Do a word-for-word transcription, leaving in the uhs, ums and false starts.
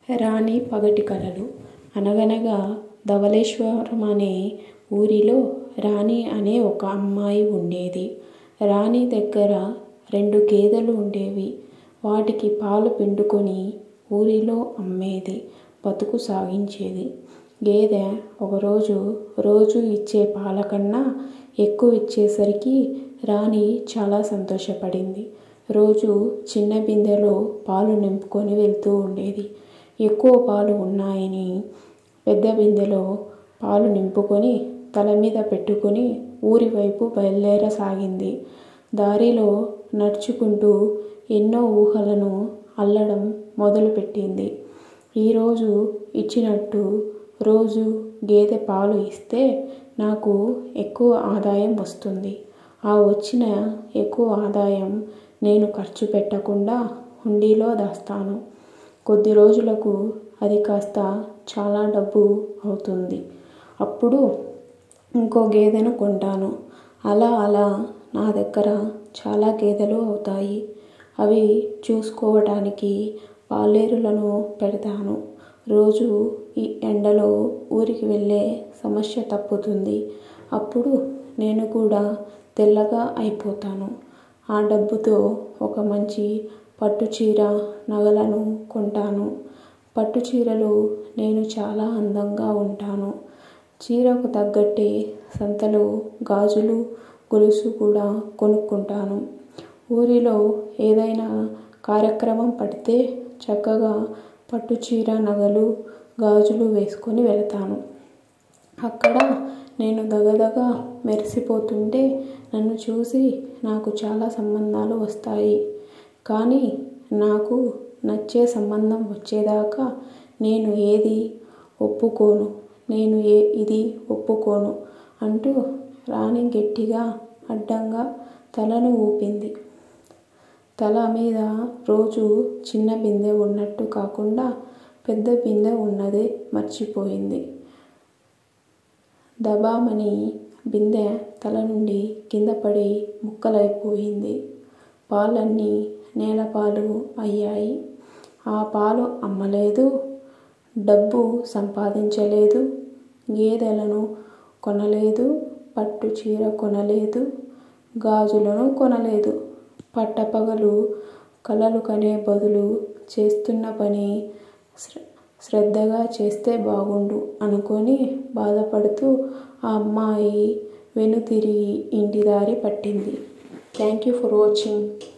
రాణి పగటి కలలు. అనగనగా ధవళేశ్వరం అనే ఊరిలో రాణి అనే ఒక అమ్మాయి ఉండేది. రాణి దగ్గర రెండు గేదెలు ఉండేవి. వాటికి పాలు పిండుకొని ఊరిలో అమ్మేది, బతుకు సాగించేది. గేదె ఒకరోజు రోజు ఇచ్చే పాల కన్నా ఎక్కువ ఇచ్చేసరికి రాణి చాలా సంతోషపడింది. రోజు చిన్న బిందెలో పాలు నింపుకొని వెళ్తూ ఉండేది. ఎక్కువ పాలు ఉన్నాయని పెద్ద బిందెలో పాలు నింపుకొని తల మీద పెట్టుకొని ఊరి వైపు బయలుదేరసాగింది. దారిలో నడుచుకుంటూ ఎన్నో ఊహలను అల్లడం మొదలుపెట్టింది. ఈరోజు ఇచ్చినట్టు రోజు గేదె పాలు ఇస్తే నాకు ఎక్కువ ఆదాయం వస్తుంది. ఆ వచ్చిన ఎక్కువ ఆదాయం నేను ఖర్చు పెట్టకుండా హుండీలో దాస్తాను. కొద్ది రోజులకు అది కాస్త చాలా డబ్బు అవుతుంది. అప్పుడు ఇంకో గేదెను కొంటాను. అలా అలా నా దగ్గర చాలా గేదెలు అవుతాయి. అవి చూసుకోవటానికి పాలేరులను పెడతాను. రోజు ఈ ఎండలో ఊరికి వెళ్ళే సమస్య తప్పుతుంది. అప్పుడు నేను కూడా తెల్లగా అయిపోతాను. ఆ డబ్బుతో ఒక మంచి పట్టుచీర, నగలను కొంటాను. పట్టు చీరలో నేను చాలా అందంగా ఉంటాను. చీరకు తగ్గట్టే సంతలో గాజులు, గొలుసు కూడా కొనుక్కుంటాను. ఊరిలో ఏదైనా కార్యక్రమం పడితే చక్కగా పట్టుచీర, నగలు, గాజులు వేసుకొని వెళతాను. అక్కడ నేను దగదగ మెరిసిపోతుంటే నన్ను చూసి నాకు చాలా సంబంధాలు వస్తాయి. కానీ నాకు నచ్చే సంబంధం వచ్చేదాకా నేను ఏది ఒప్పుకోను నేను ఏ ఇది ఒప్పుకోను అంటూ రాణి గట్టిగా అడ్డంగా తలను ఊపింది. తల మీద రోజు చిన్న బిందె ఉన్నట్టు కాకుండా పెద్ద బిందె ఉన్నదే మర్చిపోయింది. దబామని బిందె తల నుండి కిందపడి ముక్కలైపోయింది. పాలన్నీ నేలపాలు అయ్యాయి. ఆ పాలు అమ్మలేదు, డబ్బు సంపాదించలేదు, గేదెలను కొనలేదు, పట్టు చీర కొనలేదు, గాజులను కొనలేదు. పట్టపగలు కలలు కనే బదులు చేస్తున్న పని శ్రద్ధగా చేస్తే బాగుండు అనుకొని బాధపడుతూ ఆ అమ్మాయి వెనుతిరిగి ఇంటి దారి పట్టింది. Thank you for watching.